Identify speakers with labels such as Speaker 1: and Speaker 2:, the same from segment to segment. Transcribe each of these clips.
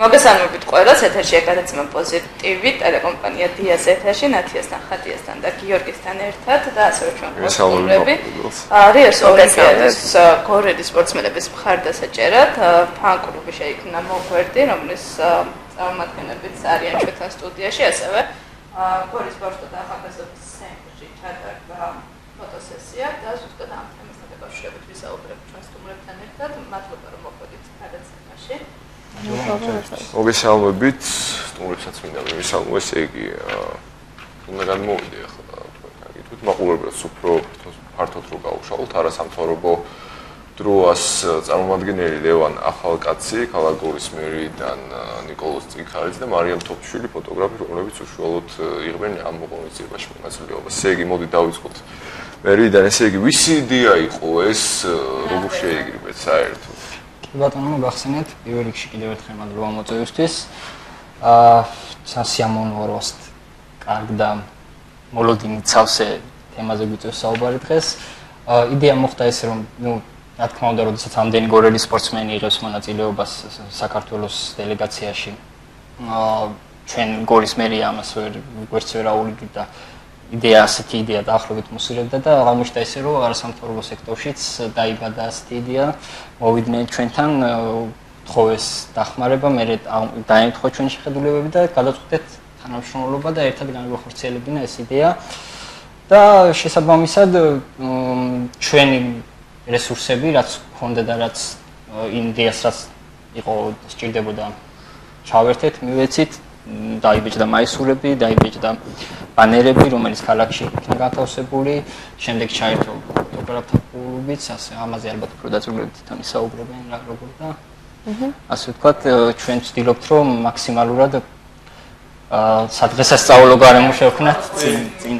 Speaker 1: მოგესალმებით ყველას, ეთერში ეკადეცმა პოზიტივი ტელეკომპანია დიას ეთერში ნათიასთან, ხატიასთან და გიორგისთან ერთად და ასევე ჩვენ გასწავლები. რიოს ოლიმპიადის გორელის სპორტსმენების მხარდასაჭერად ფან-კლუბი შეიქმნა მოგვერდი, რომლის წარმომადგენლებიც არიან ჩვენთან სტუდიაში, ასევე გორელის სპორტსა და ახალგაზრდობის ცენტრში ჩატარდა ფოტოსესია და ზუსტად ამ თემასთან დაკავშირებით ვისაუბრებთ ჩვენ სტუმრებთან ერთად. მადლობა რომ მოხვედით გადაცემაში.
Speaker 2: მოგესალმებით, სტუმრებსაც მინდა მივისალმო, ესე იგი, უნდა გადმოვიდე ახლა თქვენ მაყურებლებს უფრო ფართოდ რო გავუშალოთ, არასამთავრობო დროას წარმომადგენელი ლევან ახალკაცი, ქალაქ გორის მერიდან ნიკოლოზ წიქალიძე და მარიამ თოფშვილი ფოტოგრაფი, რომლებიც უშუალოდ იღებენ ამ ღონისძიებაში მონაწილეობას. ესე იგი, მოდი დავიწყოთ მერიდან, ესე იგი, ვისი იდეა იყო ეს, როგორ შეიგრიბეთ საერთოდ?
Speaker 3: ბატონო, გახსენეთ, პირველ რიგში კიდევ ერთხელ მადლობა მოწვევისთვის. სასიამოვნოა რომ კარგ და მოლოდინი ცავსე თემაზე გვიწევს საუბარი დღეს. იდეა მოხდა ესე რომ, რა თქმა უნდა, როდესაც ამდენი გორელი სპორტსმენი იღებს მონაწილეობას საქართველოს დელეგაციაში, ჩვენ გორის მერია ამას ვერც ვერ აუვლივთ და ასეთი იდეა დაახლოებით მოსილებდა და აღმოჩნდა ესე რომ არასამთავრობო სექტორშიც დაიბადა ასეთი იდეა, მოვიდნენ ჩვენთან, თხოვეს დახმარება, მე დაემთხვა ჩვენი შეხედულებები და გადავწყვეტეთ თანამშრომლობა და ერთად განვახორციელებინა ეს იდეა და შესაბამისად ჩვენი რესურსები, რაც ჰქონდა და რაც იდეას რაც იყო სჭირდებოდა ჩავერთეთ, მივეცით დაიბეჭდა მაისურები, დაიბეჭდა ბანერები, რომელიც ქალაქში იქნა განთავსებული, შემდეგ ჩაერთო ფოტოგრაფთა კლუბიც, ასე ამაზე ალბათ უფრო დაწვრილებით თვითონ ისაუბრებენ რა როგორ და ასე ვთქვათ, ჩვენ ვცდილობთ რომ მაქსიმალურად სადღესასწაულო გარემო შევქმნათ წინ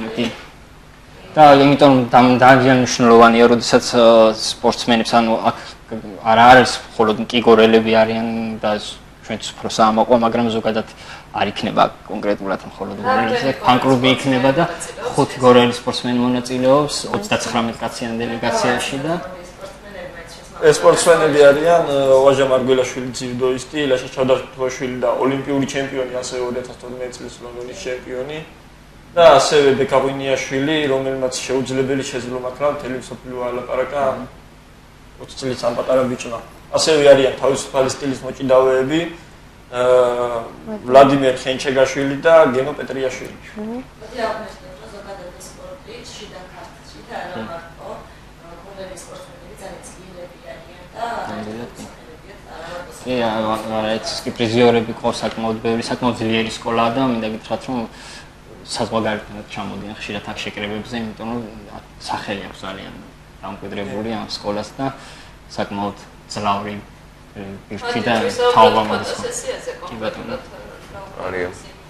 Speaker 3: და იმიტომ ძალიან მნიშვნელოვანია, როდესაც სპორტსმენებს ანუ აქ არ არის მხოლოდ კიგორელები არიან და ჩვენც უფრო საამაყო, მაგრამ ზოგადად არ იქნება კონკრეტულად მხოლოდ გორელი, ფან-კლუბი იქნება და 5 გორელი სპორტსმენი მონაწილეობს 39 კაციან დელეგაციაში და
Speaker 4: ეს სპორტსმენები არიან ვაჟა მარგველაშვილი ძიუდოისტი, ლაშა ჩავდართუაშვილი და ოლიმპიური ჩემპიონი, ასევე 2012 წლის ლონდონის ჩემპიონი და ასევე დეკაბინიაშვილი, რომელმაც შეუძლებელი შეძლო მაქრა მთელი მსოფლიო ალაპარაკა 20 წლის ამ პატარა ბიჭმა. ასევე არიან თავისუფალი სტილის მოჭიდავეები ვლადიმერ ხენჩეგაშვილი და გენო პეტრიაშვილი.
Speaker 1: მოდი აღნიშნოთ, რომ ზოგადად სპორტი შიდა ქართლში და არა მარტო გორელი სპორტსმენები ძალიან ძლიერი არიან და
Speaker 3: ეს კი პრიზიორები ყავს საკმაოდ ბევრი, საკმაოდ ძლიერი სკოლაა და მინდა გითხრათ, რომ საზღვარგარეთთან ჩამოდიან ხშირად აქ შეკრებებზე, იმიტომ რომ სახელი აქვს ძალიან დამკვიდრებული ამ სკოლას და საკმაოდ ძლავრი პირთი და თაობა მოდის. კი ბატონო.
Speaker 2: არია.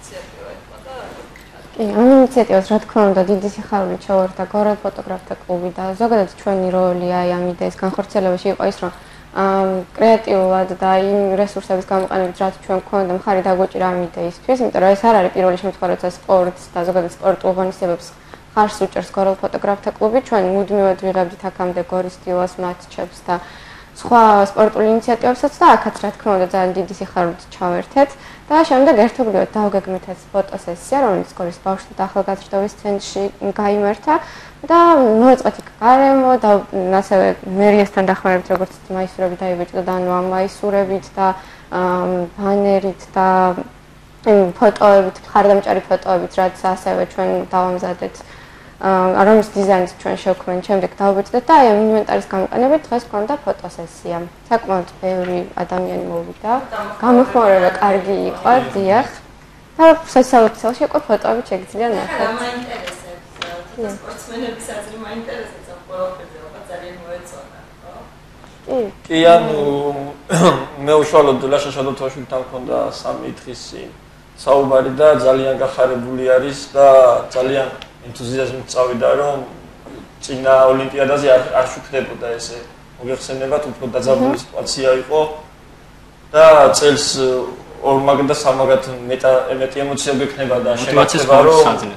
Speaker 5: კი, ამ ინიციატივას რა თქმა უნდა დიდი სიხარული ჩავარდა გორელ ფოტოგრაფთა კლუბი და ზოგადად ჩვენი როლი აი ამ იდეის განხორციელებაში იყო ის, რომ კრეატიულად და იმ რესურსების გამოყენებით, რაც ჩვენ გვქონდა, მხარი დაგვეჭირა ამ იდეისთვის, იმიტომ რომ ეს არ არის პირველი შემთხვევა, როცა სპორტს და ზოგადად სპორტულ ღონისძიებებს ხარს უჭერს გორელ ფოტოგრაფთა კლუბი. ჩვენ მუდმივად ვიღებდით აქამდე გორის დილას მატჩებს და სხვა სპორტულ ინიციატივებსაც და აქაც რა თქმა უნდა ძალიან დიდი სიხარულით ჩავერთეთ და შემდეგ ერთობლივად დავგეგმეთ ეს ფოტოსესია, რომელიც გორის ბავშვთა და ახალგაზრდობის ცენტრში გაიმართა და მოეწყოთ იქ გარემო და ასევე მერიასთან დახმარებით, როგორც მაისურები დაიბეჭდა და ანუ ამ მაისურებით და ბანერით და ფოტოებით, მხარდამჭერი ფოტოებით, რაც ასევე ჩვენ დავამზადეთ რომლის დიზაინს ჩვენ შევქმნით, შემდეგ დავუბრუნდეთ და აი ამ ინვენტარის გამოყენებით დღეს გვქონდა ფოტოსესია. საკმაოდ ბევრი ადამიანი მოვიდა. გამოხმაურება კარგი იყო, დიახ. და სასწაულით ცელში უკვე ფოტოები შეგიძლია ნახოთ.
Speaker 1: მაინტერესებს სპორტსმენების აზრი მაინტერესებს ამ ყველაფერზე, ალბათ ძალიან მოეწონა, ხო?
Speaker 4: კი, ანუ მე უშუალოდ ლაშა შადოთაშვილთან მქონდა 3 დღის საუბარი და ძალიან გახარებული არის და ძალიან ენთუზიაზმით წავიდა, რომ წინა ოლიმპიადაზე არ შუქდებოდა ესე. მოგეხსენებათ, უფრო დაძაბული სიტუაცია იყო და წელს ორმაგ და სამაგად მეტი ემოცია გექნება და შეგეცება რომ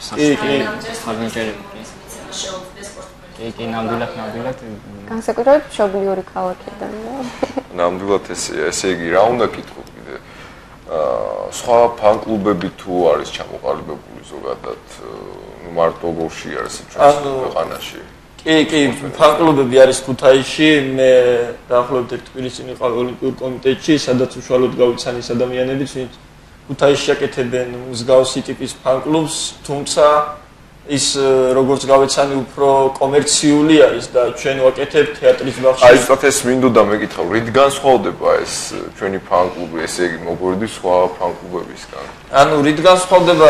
Speaker 3: კი, ნამდვილად
Speaker 5: განსაკუთრებით მშობლიური ქალაქიდან.
Speaker 2: ნამდვილად ესე იგი რა უნდა კითხო კიდე სხვა ფან-კლუბები თუ არის ჩამოყალიბებული ზოგადად, მარტო გორში არის ჩვენს ქვეყანაში.
Speaker 4: კი, ფან-კლუბები არის ქუთაისში, მე დაახლოებით 1 კვირის წინ ვიყავ ოლიმპიურ კომიტეტში, სადაც უშუალოდ გავიცანი ის ადამიანები, ვინც ქუთაისში აკეთებენ მსგავსი ტიპის ფან-კლუბს, თუმცა ის როგორც გავეცანი უფრო კომერციული არის და ჩვენ ვაკეთებთ თეატრის ბაღში.
Speaker 2: აი სწორედ ეს მინდოდა მეკითხავ, რით განსხვავდება ეს ჩვენი ფან-კლუბი, ესე იგი მოგვერდი სხვა ფან-კლუბებისგან?
Speaker 4: ანუ რით განსხვავდება?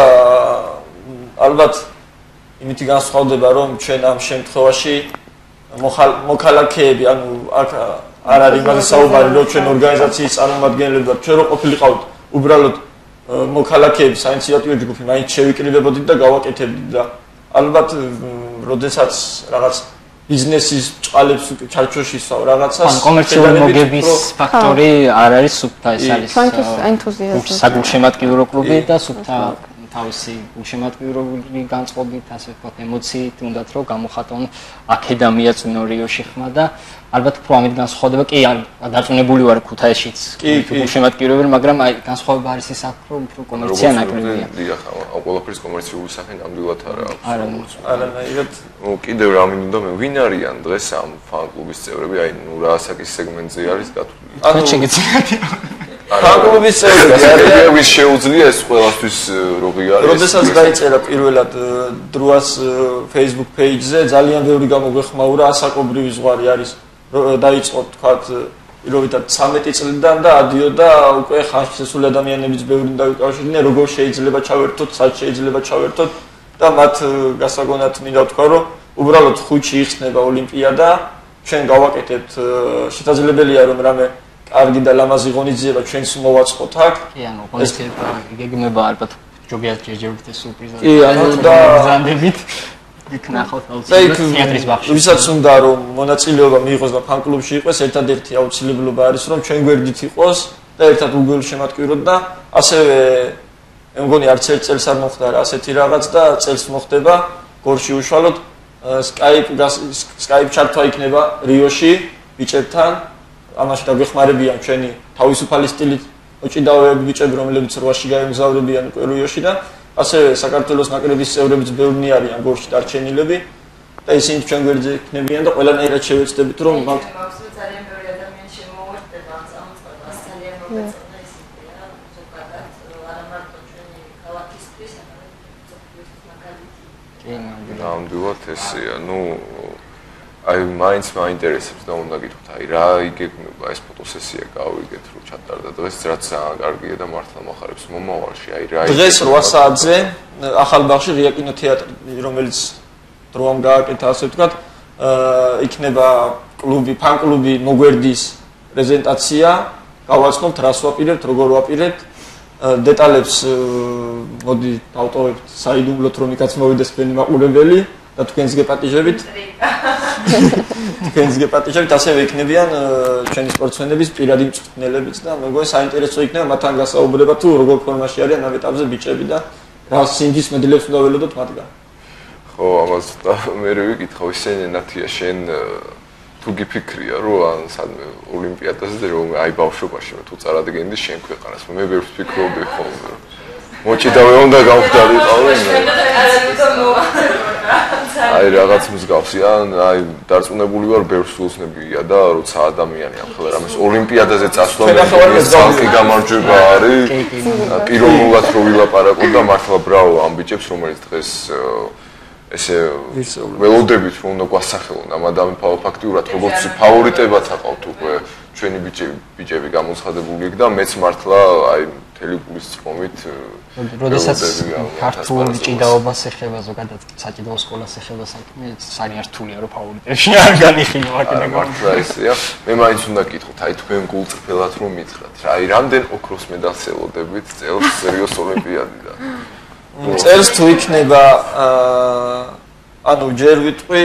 Speaker 4: ალბათ იმით განსხვავდება, რომ ჩვენ ამ შემთხვევაში მოქალაქეები, ანუ აქ არ არის იმაზე საუბარი, რომ ჩვენ ორგანიზაციის წარმომადგენლები ვართ, ჩვენ რო ყოფილიყავთ უბრალოდ მოქალაქეები, საინიციატივო ჯგუფი, მაინც შევიკრიბებოდით და გავაკეთებდით და ალბათ, როდესაც რაღაც ბიზნესის ჭყალებს ჩარჩოში სვავ რაღაცას,
Speaker 3: კომერციული მოგების ფაქტორი არ არის სუფთა, ეს არის
Speaker 5: ჩვენთვის ენთუზიაზმი.
Speaker 3: საგულშემატკივრო კლუბი და სუფთა თავისი გულშემატკივრული განწყობით, ასე ვთქვათ, ემოციით უნდათ რომ გამოხატონ აქედამია წვინო რიოში ხმა და ალბათ უფრო ამით განსხვავდება, კი დაწუნებული ვარ ქუთაისშიც გულშემატკივრობები, მაგრამ აი განსხვავება არის ის აქ რომ უფრო კომერცია ნაკლებია.
Speaker 2: დიახ, ამ ყველაფრის კომერციული სახე ნამდვილად არ აქვს.
Speaker 4: არანაირად.
Speaker 2: კიდევ რა მინდოდა მე, ვინ არიან დღეს ამ ფან-კლუბის წევრები, აი ნუ რა ასაკის სეგმენტზე არის დათვლილი?
Speaker 3: ანუ შეგეცინათ
Speaker 4: ფან-კლუბის წევრები
Speaker 2: არიან, ვის შეუძლია ეს ყველასთვის რო ღიარი.
Speaker 4: როდესაც დაიწერა პირველად დროას Facebook page-ზე, ძალიან ბევრი გამოგვეხმაურა, ასაკობრივი ზღვარი არის. დაიწყო თქვათ პირობითად 13 წლიდან და ადიოდა უკვე ხანში შესული ადამიანებიც ბევრი დავიკავშირდნენ, როგორ შეიძლება ჩავერთოთ, სად შეიძლება ჩავერთოთ და მათ გასაგონად მინდა ვთქვა, რომ უბრალოდ ხუთში იხსნება ოლიმპიადა, ჩვენ გავაკეთებთ, შესაძლებელია რომ რამე კარგი და ლამაზი ღონისძიება ჩვენს მოვაწყოთ აქ.
Speaker 3: კი, ანუ ღონისძიება გეგმება ალბათ ჯობიათ ჯერჯერობით ეს სურპრიზა.
Speaker 4: კი, ანუ და
Speaker 3: ბრძანდებით იქნახოთ აუცილებლად თეატრის ბაღში.
Speaker 4: ვისაც უნდა რომ მონაწილეობა მიიღოს და ფან-კლუბში იყოს, ერთადერთი აუცილებლობა არის რომ ჩვენ გვერდით იყოს და ერთად უგულშემატკივროთ და ასევე მე მგონი არც ერთ წელს არ მოხდა რა ასეთი რაღაც და წელს მოხდება გორში უშუალოდ Skype ჩართვა იქნება რიოში ბიჭებთან. ამაში დაგვეხმარებიან ჩვენი თავისუფალი სტილით მოჭიდავეები ბიჭები, რომლებიც რვაში გაემგზავრებიან უკვე რიოში და ასევე საქართველოს ნაკრების წევრებიც ბევრი არიან გორში დარჩენილები და ისინი ჩვენ გვერდზე იქნებიან და ყველანაირად შევეცდებით რომ
Speaker 1: ძალიან ბევრი ადამიანი შემოვარდება ამ წამოწყებას ძალიან მოგეწონა ისეთი რა ზოგადად არა მარტო ჩვენი ქალაქისთვის არამედ მსოფლიოსთვის მაგალითი.
Speaker 2: ნამდვილად ესეა, ნუ აი მაინც მაინტერესებს და უნდა გითხრათ, აი რა იგეგმება ეს ფოტოსესია გავიგეთ რომ ჩატარდა დღეს, რაც ძალიან კარგია და მართლა მოხარებს მომავალში, აი რა
Speaker 4: დღეს 8 საათზე ახალბაღში ღია კინოთეატრი, რომელიც დროამ გააკეთა, ასე ვთქვათ, იქნება კლუბი, ფან-კლუბი მოგვერდის პრეზენტაცია, გავაცხობთ, რას ვაპირებთ, როგორ ვაპირებთ, დეტალებს მოდი დავტოვებთ საიდუმლოდ რომ იქაც მოვიდეს თქვენი მაყურებელი და თქვენს გეპატიჟებით. თქვენს გეპატიჟებით ასევე იქნებიან ჩვენი სპორტსმენების პირადი მწვრთნელებიც და მეგონი საინტერესო იქნება მათთან გასაუბრება თუ როგორ ფორმაში არიან ამ ეტაპზე ბიჭები და რა სინდის მედლებს უნდა ველოდოთ მათგან.
Speaker 2: ხო, ამას მე ვიკითხავ, ისინი ნათია შენ თუ გიფიქრია რომ ან სადმე ოლიმპიადაზე რომ აი ბავშვობაში თუ წარადგენდი შენ ქვეყანას, მე ვერ ვფიქრობდი ხოლმე რომ მოჭიდავე უნდა გავხდარიყავ აი რაღაც მსგავსი ან აი დარწმუნებული ვარ ბევრ სულსნებია და როცა ადამიანი ახლა რამეს ოლიმპიადაზე წასვლა ხალხი გამარჯვება არის პიროვნულად რო ვილაპარაკო და მართლა ბრავო ამ ბიჭებს რომელიც დღეს ესე ველოდებით რომ უნდა გვასახელონ ამ ადამიანს ფაქტიურად როგორც ფავორიტებად აყავთ უკვე ჩვენი ბიჭები გამოცხადებული იქ და მეც მართლა აი მთელი გულის წრომით
Speaker 3: როდესაც ქართულ ჭიდაობას ეხება ზოგადად საჭიდაო სკოლას ეხება საქმე ძალიან რთულია რომ ფავორიტებში არ განიხილო აქედან
Speaker 2: მართლა ესეა მე მაინც უნდა გითხოთ აი თქვენ გულწრფელად რომ მითხრათ რა აი რამდენ ოქროს მედალს ელოდებით წელს რიოს ოლიმპიადიდან
Speaker 4: წელს თუ იქნება ანუ ჯერ ვიტყვი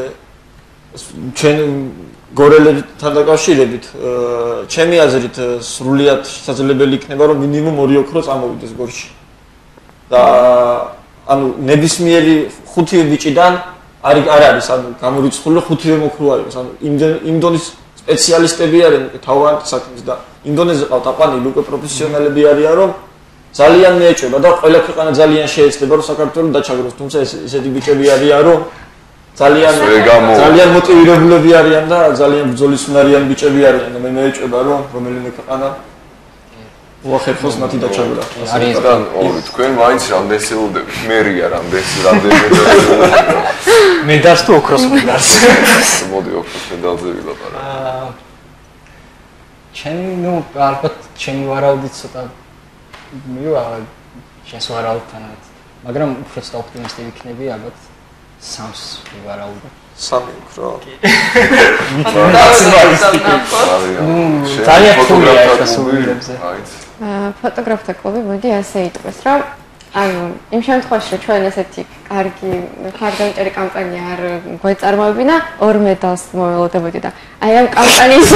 Speaker 4: ჩვენ გორელებთან დაკავშირებით ჩემი აზრით სრულიად შესაძლებელი იქნება რომ მინიმუმ 2 ოქრო წამოვიდეს გორში და ანუ ნებისმიერი 5 ბიჭიდან არ არის ანუ გამორიცხული 5 ოქრო არის ანუ იმ დონის სპეციალისტები არიან თავად საქმის და ინდონეზია ყავთ აყვანილი უკვე პროფესიონალები არიან რომ ძალიან მეეჭვება და ყველა ქვეყანა ძალიან შეეცდება რომ საქართველოს დაჩაგროს თუმცა ესეთი ბიჭები არიან რომ ძალიან მოტივირებულები არიან და ძალიან ბრძოლისუნარიანი ბიჭები არიან და მე მეეჭვება რომ რომელიმე ქვეყანა უახერხოს მათი დაჩაგვრა.
Speaker 2: არიან ორი თქვენ მაინც რამდენს ელოდებით? მერია რამდენიმე
Speaker 3: მედალს თუ ოქროს მედალს.
Speaker 2: მოდი ოქროს მედალზე ვილაპარაკო.
Speaker 3: ჩემი ალბათ ჩემი ვარაუდით ცოტა მივა შენს ვარაუდთანაც. მაგრამ უფრო ოპტიმისტი ვიქნები ალბათ სამს ვარაუდობ.
Speaker 4: სამი უფრო.
Speaker 3: ძალიან ფოტოგრაფია გასულებზე.
Speaker 5: ფოტოგრაფთა კლუბი მოდი ასე იტყვის, რომ ანუ იმ შემთხვევაში რომ ჩვენ ესეთი კარგი ხარდამჭერი კამპანია არ გვეწარმოებინა, ორ მედალს მოველოდებოდი და აი ამ კამპანიის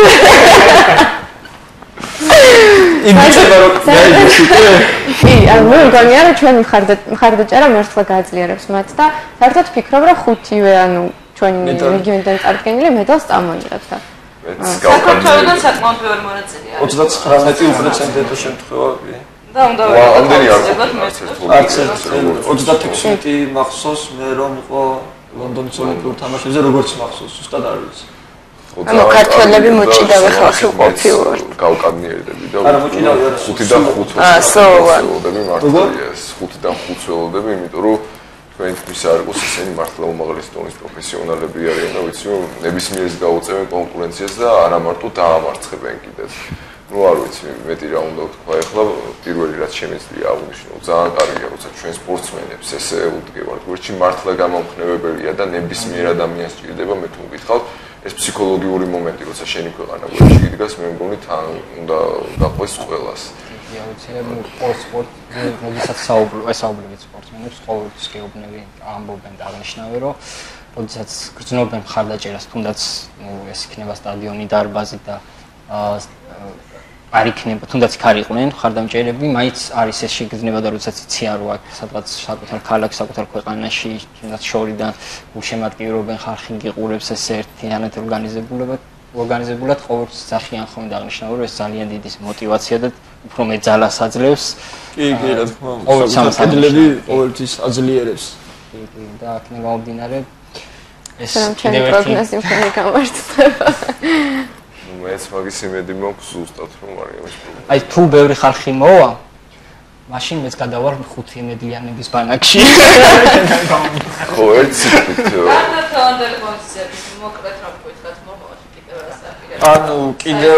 Speaker 4: იმიჯება რომ
Speaker 5: კი, ანუ მე მგონია რომ ჩვენ მხარდაჭერა მართლა გააძლიერებს მათ და საერთოდ ფიქრობ რომ ხუთივე ანუ ჩვენი რეგიონიდან წარდგენილი მედალს წამოიღებს და
Speaker 1: საქართველოსთან საკმაოდ ბევრი მონაწილე არის
Speaker 4: 99% შემთხვევაში
Speaker 1: და უნდა
Speaker 4: არც 36 მახსოვს მე რომ იყო ლონდონის ოლიმპიურ თამაშებზე როგორც მახსოვს ზუსტად არ ვიცი
Speaker 5: ანუ ქართველები მოჭიდავე ხალხი ყოფილვართ
Speaker 2: გავკადნიერდები და 5 და 5 ველოდები მართლა 5 და 5 ველოდები იმიტომ რომ თქვენ თვითონ არ იყოს ისინი მართლა უმაღლესი დონის პროფესიონალები არიან და ვიცი რომ ნებისმიერს გაუწევენ კონკურენციას და არა მარტო დაამარცხებენ კიდეც ну არ ვიცი მეტი რა უნდა ვთქვა ახლა პირველი რაც შემეძლია აღნიშნო ძალიან კარგია როცა ჩვენ სპორტსმენებს ესე უდგევართ გვერდში მართლა გამომხნევებელია და ნებისმიერ ადამიანს ჭირდება მე თუ მგითხავთ ეს ფსიქოლოგიური მომენტი როცა შენი ქვეყანა გვერდში იდგას მე მგონი თან უნდა გაყვეს ყველას
Speaker 3: აუცილებლად სპორტ როდესაც საუბრობთ სპორტსმენებს ყოველთვის გეუბნები ამბობენ და აღნიშნავენ რომ როდესაც გრძნობენ მხარდაჭერას თუნდაც ეს იქნება სტადიონი დარბაზი და არ იქნება თუნდაც იქ არ იყვნენ მხარდამჭერები მაინც არის ეს შეგრძნება და როდესაც იციან რომ აქ სადღაც საკუთარ ქალაქში საკუთარ ქვეყანაში თუნდაც შორიდან უშემატკივრობენ ხალხი გიყურებს ეს ერთიანად ორგანიზებულად ყოველთვის სახიან ხომ და აღნიშნავენ რომ ეს ძალიან დიდი მოტივაცია და უფრო მე ძალას აძლევს
Speaker 4: კი რა თქმა უნდა სამსახურები ყოველთვის აძლიერებს
Speaker 3: კი და აქ გამომდინარე ეს
Speaker 5: კიდევ ერთი პროგნოზი უფრო გამართლება
Speaker 2: მეც მაგის იმედი მაქვს ზუსტად რომ არის ეს პრობლემა.
Speaker 3: აი თუ ბევრი ხალხი მოვა, მაშინ მეც გადავარ 5 იმედიანების ბანაკში.
Speaker 2: ხო, ერთ სიტყვით.
Speaker 1: ანუ თანდელ კონცერტი მოკლედ რომ გითხრათ მოყავთ კიდევ ასაფირე.
Speaker 4: ანუ კიდევ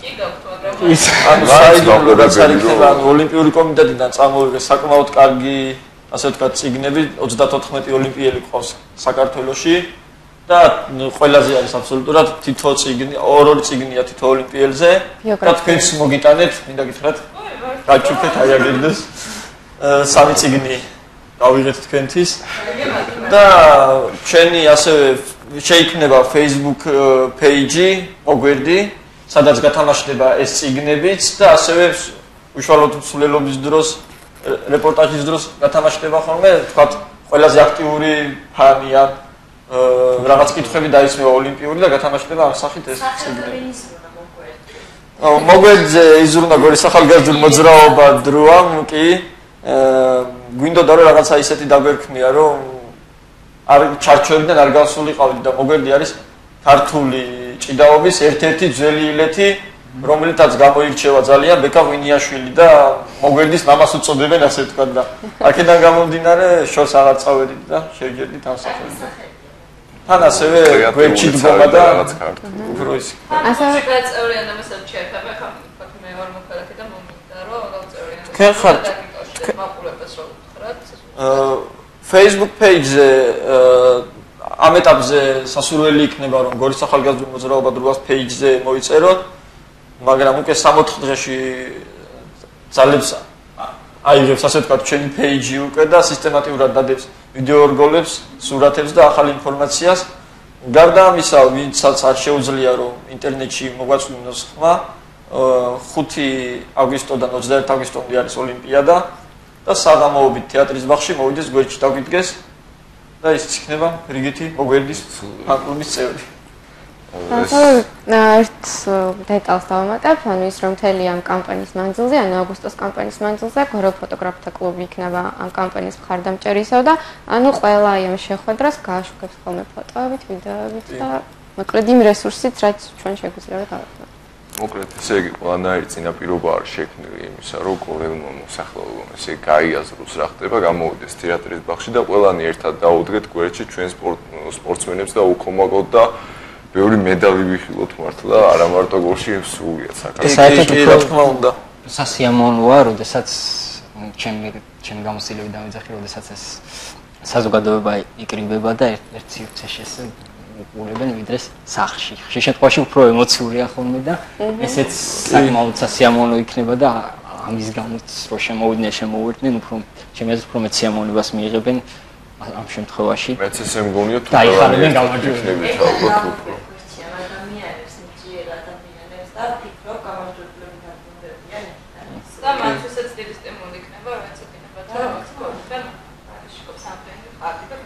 Speaker 1: ის
Speaker 4: ანუ საიდუმლოა საერთოდ ოლიმპიური კომიტეტიდან წამოვიღეს საკმაოდ კარგი ასე ვთქვათ წიგნები 34 ოლიმპიელი ყავს საქართველოში. და ყველაზე არის აბსოლუტურად თითო წიგნი, ორ წიგნია თითო ოლიმპიელზე. და თქვენს მოგიტანეთ, მინდა გითხრათ. გაჩვენეთ აი აგერდეს. სამი წიგნი გავიღეთ თქვენთვის. და ჩვენი ასევე შეიქმნება Facebook page-ი, მოგვერდი, სადაც გათამაშდება ეს წიგნებიც და ასევე უშუალოდ მსვლელობის დროს, რეპორტაჟის დროს გათამაშდება ხოლმე, თქვათ, ყველაზე აქტიური ფანია რაღაც კითხვები დაისმევა ოლიმპიური და გათამაშდება ამ სახით ეს წიგნები. მოგვერდზე იზრუნდა გორის ახალგაზრდული მოძრაობა დროამ კი გვინდოდა რომ რაღაცა ისეთი დაგვერქმია რომ არ ჩარჩოებიდან არ გავსულიყავით და მოგვერდი არის ქართული ჭიდაობის ერთ-ერთი ძველი ილეთი რომელთაც გამოირჩევა ძალიან ბეკა ვინიაშვილი და მოგვერდის მამას უწოდებენ ასე თქვა და აქედან გამომდინარე შორს აღარ წავედით და შევჯერდით ამ სახელს. თან ასევე გვერდში დგომა და უფრო ის
Speaker 1: ასევე გაწევრიან ამასაც შეეხება ხომ მე ვარ მოქალაქე და მომიდა რომ გავწევრიან
Speaker 4: თქვენ ხართ
Speaker 1: მაყურებელს რომ ვთხრათ
Speaker 4: Facebook page-ზე ამ ეტაპზე სასურველი იქნება რომ გორის ახალგაზრდული მოძრაობა დროას page-ზე მოიწეროთ მაგრამ უკვე 60 დღეში ძალებს აიღებს ასე ვთქვათ ჩვენი page-ი უკვე და სისტემატიურად დადებს ვიდეო რგოლებს, სურათებს და ახალ ინფორმაციას. გარდა ამისა, ვინცაც არ შეუძლია რომ ინტერნეტში მოგვაწვდოს ხმა, 5 აგვისტოდან 21 აგვისტომდე არის ოლიმპიადა და საღამოობით თეატრის ბაღში მოვიდეს გვერდში დაგვიდგეს და ის იქნება რიგითი მოგვერდის ფანკლუბის წევრი.
Speaker 5: ერთ დეტალს დავამატებ, ანუ ის რომ მთელი ამ კამპანიის მანძილზე, ანუ აგვისტოს კამპანიის მანძილზე, გორელ ფოტოგრაფთა კლუბი იქნება ამ კამპანიის მხარდამჭერისო და ანუ ყველა ამ შეხვედრას გააშუქებს ხოლმე ფოტოებით, ვიდეოებით და მოკლედ იმ რესურსით, რაც ჩვენ შეგვიძლია გავაკეთოთ.
Speaker 2: მოკლედ ესე იგი ყველანაირი წინაპირობა არ შექმნილი იმისა, რომ გორელმა მოსახლეობამ ესე გაიაზროს რა ხდება, გამოვიდეს თეატრის ბაღში და ყველანი ერთად დაუდგეთ გვერდში ჩვენ სპორტსმენებს და უქომაგოთ და ბევრი медали ვიხილოთ მართლა, არა მარტო გოლში სრულიად საქართველოს.
Speaker 4: საერთოდ რა თქმა უნდა.
Speaker 3: სასიამოვნოა, როდესაც ჩემი გამოცდილები დამეძახი, როდესაც ეს საზოგადოება იკრიბება და ერთ სივრცეში ესე უყურებენ ვიდრე სახლში. ხშირ შემთხვევაში უფრო ემოციურია ხოლმე და ესეც საკმაოდ სასიამოვნო იქნება და ამის გამოც რო შემოვიდნენ უფრო ჩემი აზრით უფრო მეციამოვნებას მიიღებენ ამ შემთხვევაში.
Speaker 2: მეც ესე მგონია თუ
Speaker 3: დაიხარებენ გამარჯვებულები.
Speaker 1: და მათთვისაც დიდი სტიმული იქნება, რაც ეკითხება და მაქსიმალურად შეკობს სამფენი ხარდი და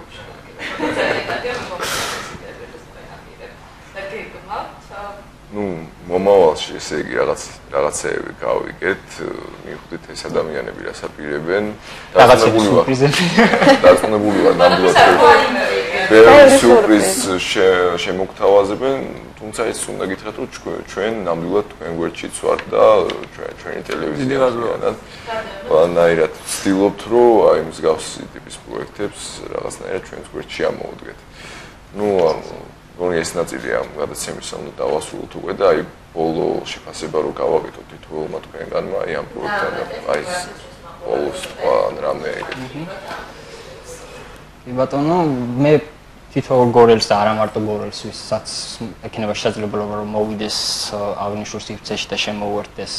Speaker 2: ну, მომავალში ესე იგი რაღაცეები გავიგეთ, მივხვდით ეს ადამიანები რას აპირებენ, დარწმუნებული ვარ ნამდვილად ბევრი სიურპრიზ შემოგთავაზებენ, თუმცა ის უნდა გითხრათ, რომ ჩვენ ნამდვილად თქვენ გვერდშიც ვართ და ჩვენი ტელევიზიიდან ყველანაირად ვცდილობთ, რომ აი მსგავსი ტიპის პროექტებს რაღაცნაირად ჩვენს გვერდში ამოვუდგეთ. ну, გონი ეს ნაწილია ამ გადაცემისა უნდა დავასრულოთ უკვე და აი ბოლო შეფასება რო გავაკეთოთ თითოეულმა თქვენგანმა აი ამ პროექტთან და აი ბოლოს ან რამე
Speaker 3: ბატონო მე თითოეულ გორელს და არა მარტო გორელს ვისაც ექნება შესაძლებლობა რომ მოვიდეს აღნიშნულ სივრცეში და შემოუერთდეს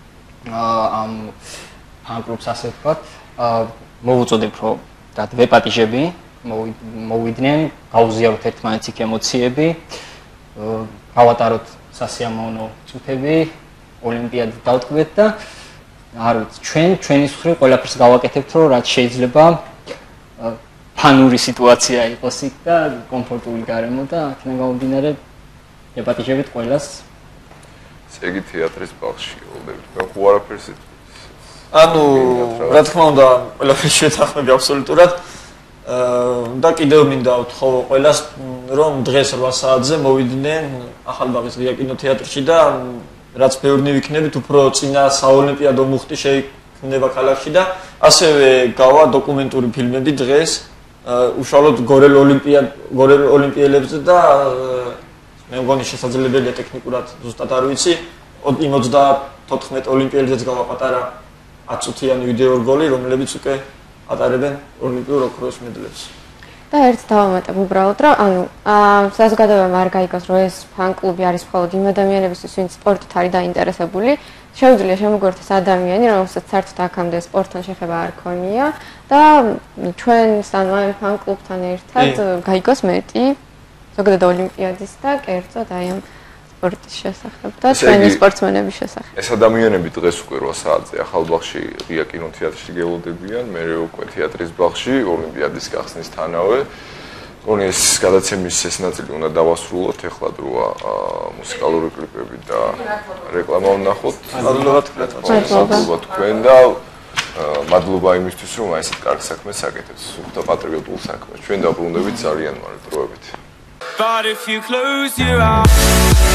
Speaker 3: ამ კლუბს ასე ვთქვათ მოვუწოდებ რომ და ვეპატიჟები მოვიდნენ, გავუზიაროთ ერთმანეთს იქ ემოციები, გავატაროთ სასიამოვნო წუთები, ოლიმპიადა დავტყვეთ და არ ვიცი, ჩვენი მხრივ ყველაფერს გავაკეთებთ, რომ რაც შეიძლება ფანური სიტუაცია იყოს იქ და კომფორტული გარემო და აქედან გამომდინარე ეპატიჟებით ყველას.
Speaker 2: ესე იგი თეატრის ბაღში ველოდებით. მე ხო არაფერს
Speaker 4: ანუ რა თქმა უნდა ყველაფერს შეთანხმები აბსოლუტურად. და კიდევ მინდა ვთხოვ ყველას რომ დღეს 8 საათზე მოვიდნენ ახალბაღის ღია კინოთეატრში და რაც ბევრი ვიქნებით უფრო წინა საოლიმპიადო მუხტი შეიქმნება ქალაქში და ასევე გავა დოკუმენტური ფილმები დღეს უშუალოდ გორელ ოლიმპიელებზე და მე მგონი შესაძლებელია ტექნიკურად ზუსტად არ ვიცი იმ 34 ოლიმპიელზეც გავა პატარა 10 წუთიანი ვიდეო რგოლი რომლებიც უკვე ატარებენ ოლიმპიურ ოქროს მედლებს.
Speaker 5: და ერთ დავამატებ უბრალოდ რომ ანუ საზოგადოებამ არ გაიგოს რომ ეს ფან-კლუბი არის მხოლოდ იმ ადამიანებისთვის ვინც სპორტით არის დაინტერესებული. შეუძლია შემოგვერთოს ადამიანი რომელსაც საერთოდ აქამდე სპორტთან შეხება არ ქონია და ჩვენს ანუ ამ ფან-კლუბთან ერთად გაიგოს მეტი ზოგადად ოლიმპიადის და კერძოდ აი ამ სპორტის შესახებ და ჩვენი სპორტსმენების შესახებ.
Speaker 2: ეს ადამიანები დღეს უკვე 8 საათზე ახალბაღში ღია კინოთეატრში გელოდებიან, მე უკვე თეატრის ბაღში ოლიმპიადის გახსნისთანავე. გონი ეს გადაცემის ეს ნაწილი უნდა დავასრულოთ, ეხლა დროა მუსიკალური კლიპები და რეკლამა ვნახოთ. მადლობა თქვენ და მადლობა იმისთვის, რომ აი ესეთ კარგ საქმეს აკეთებთ, სუფთა პატრიოტულ საქმეს. ჩვენ დაბრუნდებით ძალიან მალე დროებით.
Speaker 6: But if you close your eyes